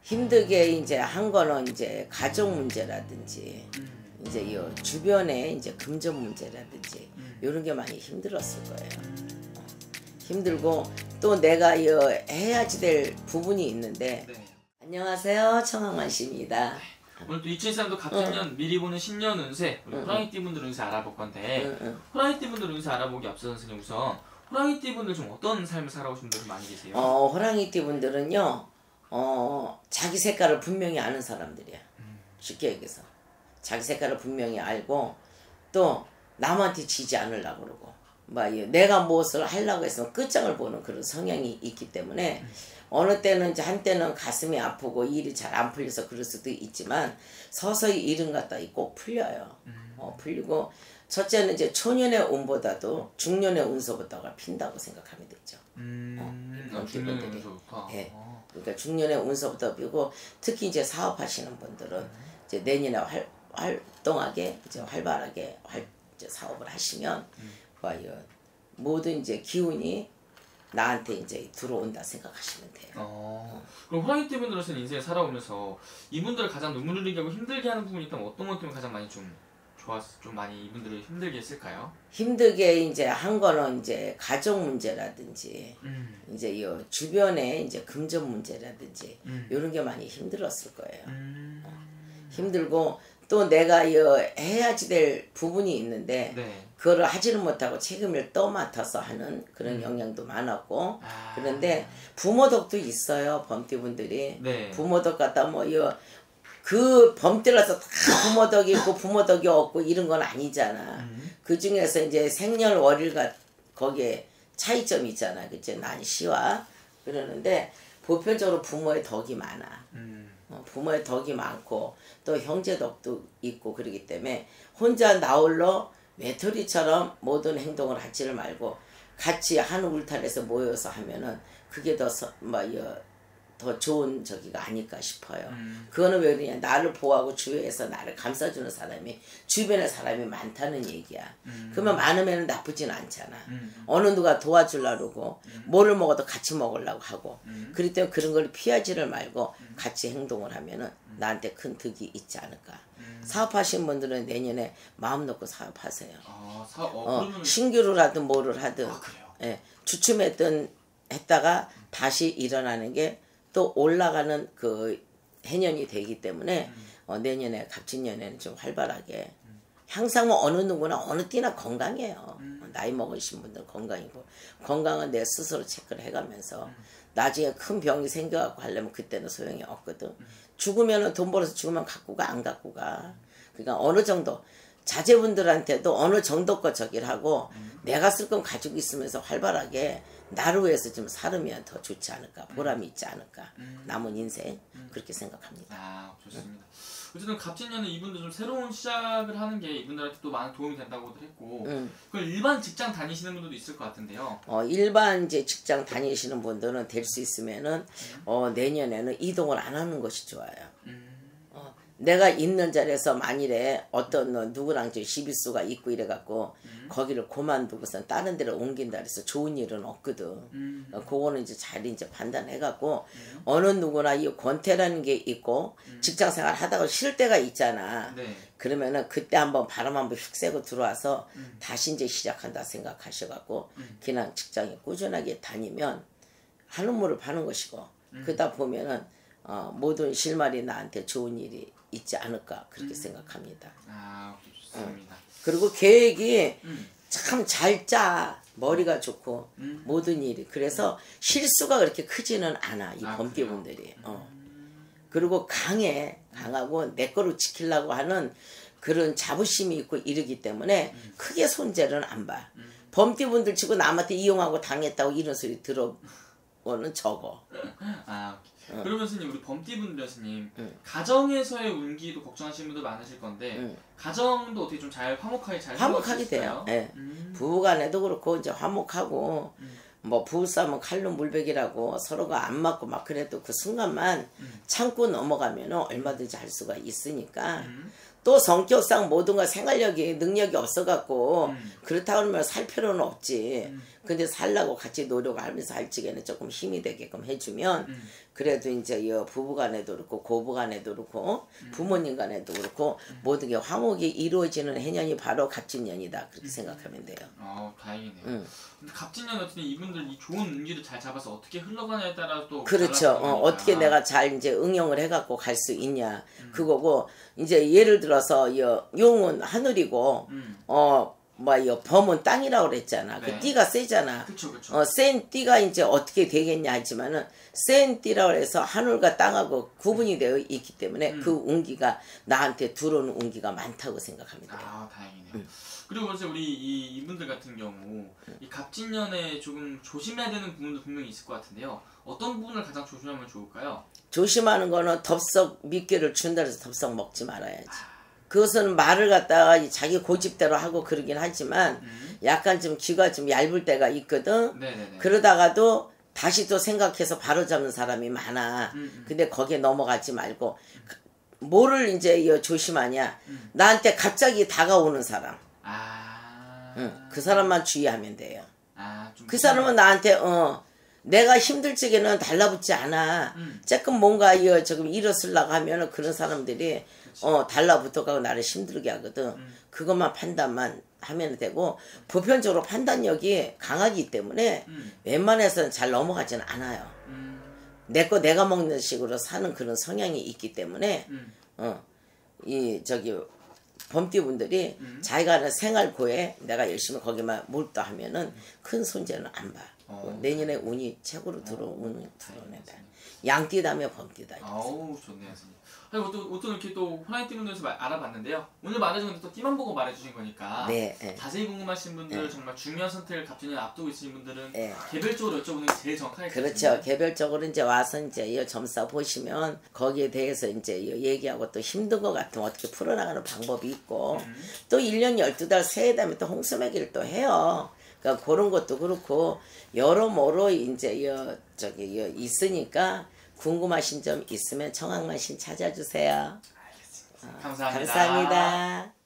힘들게 이제 한 거는 이제 가족 문제라든지 이제 요 주변에 이제 금전 문제라든지 이런 게 많이 힘들었을 거예요. 힘들고 또 내가 해야지 될 부분이 있는데. 네. 안녕하세요, 청항만 씨입니다. 오늘 또 2023년도 갑진년 미리 보는 신년 운세, 우리 호랑이띠 분들 운세 알아볼 건데 호랑이띠 분들 운세 알아보기 앞서 선생님 우선 호랑이띠 분들 좀 어떤 삶을 살아오신 분들이 많이 계세요? 호랑이띠 분들은요, 자기 색깔을 분명히 아는 사람들이야. 쉽게 얘기해서 자기 색깔을 분명히 알고 또 남한테 지지 않으려고 그러고 내가 무엇을 하려고 했으면 끝장을 보는 그런 성향이 있기 때문에 어느 때는 이제 한때는 가슴이 아프고 일이 잘 안 풀려서 그럴 수도 있지만 서서히 일은 갖다 꼭 풀려요. 풀리고 첫째는 이제 초년의 운보다도 중년의 운서부터가 핀다고 생각하면 되죠. 중년의 운서부터. 네. 그러니까 중년의 운서부터 피고 특히 이제 사업하시는 분들은 이제 내년에 활동하게 이제 활발하게 이제 사업을 하시면 모든 이제 기운이 나한테 이제 들어온다 생각하시면 돼요. 그럼 호랑이띠 분들로서는 인생을 살아오면서 이분들을 가장 눈물 흘리게 하고 힘들게 하는 부분이 있다면 어떤 것 때문에 가장 많이 좀 많이 이분들을 힘들게 했을까요? 힘들게 이제 한 거는 이제 가족 문제라든지 이제 요 주변에 이제 금전 문제라든지 이런 게 많이 힘들었을 거예요. 힘들고 또 내가 해야지 될 부분이 있는데 네. 그거를 하지는 못하고 책임을 떠맡아서 하는 그런 영향도 많았고 그런데 부모덕도 있어요. 범띠분들이. 네. 부모덕 갖다 그 범띠라서 다 부모덕이 있고 부모덕이 없고 이런 건 아니잖아. 그 중에서 이제 생년월일과 거기에 차이점이 있잖아. 그치? 난시와 그러는데 보편적으로 부모의 덕이 많아. 부모의 덕이 많고 또 형제덕도 있고 그러기 때문에 혼자 나홀로 외톨이처럼 모든 행동을 하지를 말고 같이 한 울타리에서 모여서 하면은 그게 더 좋은 저기가 아닐까 싶어요. 그거는 왜 그러냐, 나를 보호하고 주위에서 나를 감싸주는 사람이 주변에 사람이 많다는 얘기야. 그러면 많으면 나쁘진 않잖아. 어느 누가 도와주려고 그러고 뭐를 먹어도 같이 먹으려고 하고 그렇기 때문에 그런 걸 피하지를 말고 같이 행동을 하면은 나한테 큰 득이 있지 않을까. 사업하신 분들은 내년에 마음 놓고 사업하세요. 신규를 하든 뭐를 하든 주춤했다가 다시 일어나는 게 또 올라가는 그 해년이 되기 때문에 내년에 갑진년에는 좀 활발하게 항상 어느 누구나 어느 때나 건강해요. 나이 먹으신 분들 건강이고 건강은 내 스스로 체크를 해가면서 나중에 큰 병이 생겨갖고 하려면 그때는 소용이 없거든. 죽으면은 돈 벌어서 죽으면 갖고 가 안 갖고 가. 그러니까 어느 정도 자제분들한테도 어느 정도 거 저기를 하고 내가 쓸 건 가지고 있으면서 활발하게 나를 위해서 좀 살으면 더 좋지 않을까, 보람이 있지 않을까, 남은 인생 그렇게 생각합니다. 좋습니다. 어쨌든 갑진년에 이분들 좀 새로운 시작을 하는 게 이분들한테 또 많은 도움이 된다고도 했고 그걸 일반 직장 다니시는 분들도 있을 것 같은데요. 일반 이제 직장 다니시는 분들은 될 수 있으면은 내년에는 이동을 안 하는 것이 좋아요. 내가 있는 자리에서 만일에 어떤 누구랑 시비수가 있고 이래갖고 거기를 그만두고선 다른 데를 옮긴다 그래서 좋은 일은 없거든. 그거는 이제 잘 이제 판단해갖고 어느 누구나 이 권태라는 게 있고 직장생활 하다가 쉴 때가 있잖아. 그러면은 그때 한번 바람 한번 휙 쐬고 들어와서 다시 이제 시작한다 생각하셔갖고 그냥 직장에 꾸준하게 다니면 하는 물을 파는 것이고 그러다 보면은 모든 실말이 나한테 좋은 일이 있지 않을까 그렇게 생각합니다. 좋습니다. 그리고 계획이 참 잘 짜. 머리가 좋고 모든 일이. 그래서 실수가 그렇게 크지는 않아. 이 범띠분들이. 그리고 강하고 내 거로 지키려고 하는 그런 자부심이 있고 이러기 때문에 크게 손재는 안 봐. 범띠분들 치고 남한테 이용하고 당했다고 이런 소리 들어보는 적어. 그러면 스님 우리 범띠분들 스님 가정에서의 운기도 걱정하시는 분들 많으실 건데 가정도 어떻게 좀 잘 화목하게 잘 화목하게 돼요. 네. 부부간에도 그렇고 이제 화목하고 부부싸움은 칼로 물베기라고 서로가 안 맞고 막 그래도 그 순간만 참고 넘어가면 얼마든지 할 수가 있으니까 또 성격상 모든 걸 생활력이 능력이 없어갖고 그렇다고 하면 살 필요는 없지. 근데 살라고 같이 노력하면서 할 적에는 조금 힘이 되게끔 해주면 그래도 이제 이 부부간에도 그렇고 고부간에도 그렇고 부모님 간에도 그렇고 모든 게 화목이 이루어지는 해년이 바로 갑진년이다 그렇게 생각하면 돼요. 다행이네요. 근데 갑진년 같은 이분들 이 좋은 운기를 잘 잡아서 어떻게 흘러가냐에 따라 또 그렇죠. 어떻게 내가 잘 이제 응용을 해갖고 갈 수 있냐 그거고 이제 예를 들어서 용은 하늘이고 범은 땅이라고 그랬잖아. 네. 그 띠가 세잖아. 그쵸. 센 띠가 이제 어떻게 되겠냐 하지만은 센 띠라고 해서 하늘과 땅하고 구분이 되어 있기 때문에 그 운기가 나한테 들어오는 운기가 많다고 생각하면 돼요. 다행이네요. 그리고 이제 우리 이분들 같은 경우 이 갑진년에 조금 조심해야 되는 부분도 분명히 있을 것 같은데요. 어떤 부분을 가장 조심하면 좋을까요? 조심하는 거는 덥석 미끼를 준다 해서 덥석 먹지 말아야지. 그것은 말을 갖다가 자기 고집대로 하고 그러긴 하지만 약간 좀 귀가 좀 얇을 때가 있거든. 네네네. 그러다가도 다시 또 생각해서 바로잡는 사람이 많아. 근데 거기에 넘어가지 말고 뭐를 이제 조심하냐. 나한테 갑자기 다가오는 사람. 그 사람만 주의하면 돼요. 그 사람은 나한테 내가 힘들 적에는 달라붙지 않아. 조금 뭔가 조금 일어서려고 하면은 그런 사람들이 달라붙어가고 나를 힘들게 하거든. 그것만 판단만 하면 되고 보편적으로 판단력이 강하기 때문에 웬만해서는 잘 넘어가지는 않아요. 내 거 내가 먹는 식으로 사는 그런 성향이 있기 때문에 범띠분들이 자기가 하는 생활고에 내가 열심히 거기만 몰두하면은 큰 손재는 안 봐. 내년에 운이 최고로 들어오는 양띠다며 범띠다. 좋네요, 선생님. 그리고 또 이렇게 또 호랑이띠 분들에서 알아봤는데요. 오늘 말해준 건데 또 띠만 보고 말해주신 거니까 자세히 궁금하신 분들 정말 중요한 선택을 갑진년 앞두고 있으신 분들은 개별적으로 여쭤보는 게 제일 정확하겠죠. 그렇죠. 개별적으로 이제 와서 이제 점사 보시면 거기에 대해서 이제 얘기하고 또 힘든 것 같으면 어떻게 풀어나가는 방법이 있고 또 1년 12달 새해 되면 또 홍수매기를 또 해요. 그러니까 그런 것도 그렇고 여러모로 이제 있으니까 궁금하신 점 있으면 청학만신 찾아주세요. 알겠습니다. 감사합니다. 감사합니다.